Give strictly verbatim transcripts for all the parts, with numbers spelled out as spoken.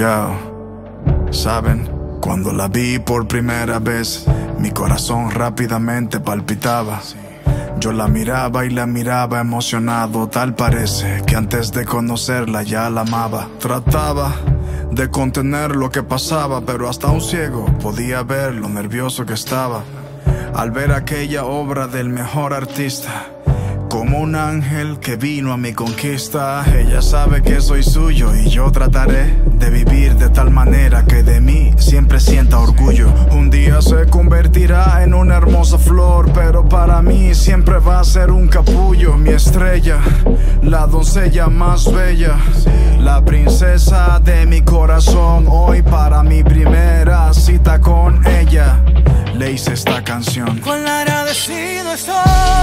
Yo, ¿saben? Cuando la vi por primera vez, mi corazón rápidamente palpitaba. Yo la miraba y la miraba emocionado, tal parece que antes de conocerla ya la amaba. Trataba de contener lo que pasaba, pero hasta un ciego podía ver lo nervioso que estaba al ver aquella obra del mejor artista. Como un ángel que vino a mi conquista, ella sabe que soy suyo y yo trataré de vivir de tal manera que de mí siempre sienta orgullo. Un día se convertirá en una hermosa flor, pero para mí siempre va a ser un capullo. Mi estrella, la doncella más bella, la princesa de mi corazón. Hoy para mi primera cita con ella le hice esta canción. Cuán agradecido estoy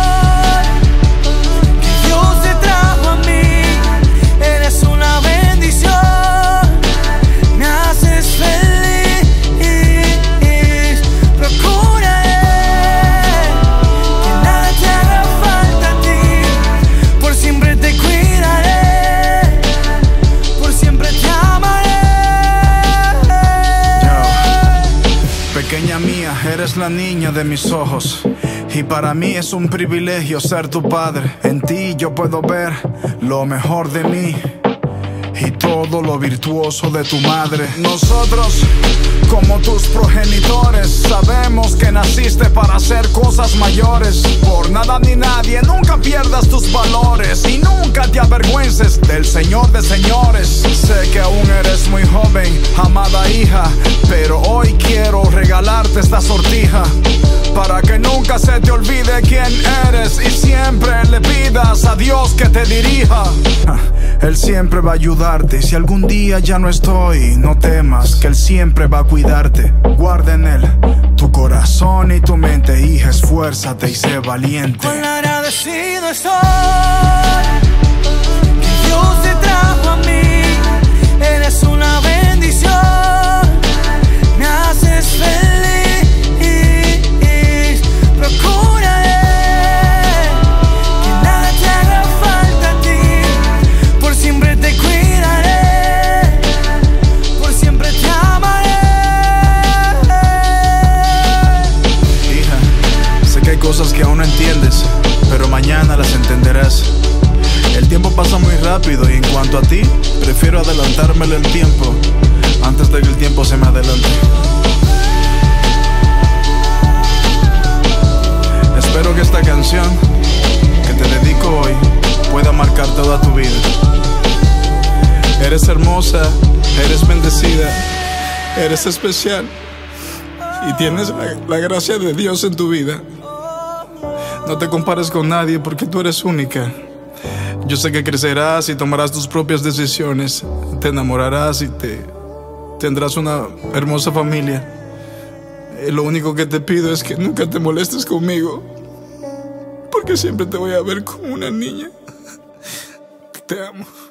que Dios te trajo a mí. Eres una bendición, me haces feliz. Procuraré que nada te haga falta a ti. Por siempre te cuidaré, por siempre te amaré. Yo, pequeña mía, eres la niña de mis ojos, y para mí es un privilegio ser tu padre. En ti yo puedo ver lo mejor de mí y todo lo virtuoso de tu madre. Nosotros, como tus progenitores, sabemos que naciste para hacer cosas mayores. Por nada ni nadie, nunca pierdas tus valores y nunca te avergüences del Señor de señores. Sé que aún eres muy joven, amada hija, pero hoy quiero regalarte esta sortija para que nunca se te olvide quién eres y siempre le pidas a Dios que te dirija. Él siempre va a ayudarte y si algún día ya no estoy, no temas, que Él siempre va a cuidarte. Guarda en Él tu corazón y tu mente, hija, esfuérzate y sé valiente. Cuán agradecido estoy que Dios te trajo a mí. Eres una bendición, me haces feliz. Procuraré que nada te haga falta a ti. Por siempre te cuidaré, por siempre te amaré. Hija, sé que hay cosas que aún no entiendes, pero mañana las entenderás. El tiempo pasa muy rápido y en cuanto a ti, prefiero adelantármelo el tiempo antes de que el tiempo se me adelante. Espero que esta canción que te dedico hoy pueda marcar toda tu vida. Eres hermosa, eres bendecida, eres especial y tienes la, la gracia de Dios en tu vida. No te compares con nadie porque tú eres única. Yo sé que crecerás y tomarás tus propias decisiones, te enamorarás y te tendrás una hermosa familia. Lo único que te pido es que nunca te molestes conmigo, porque siempre te voy a ver como una niña. Te amo.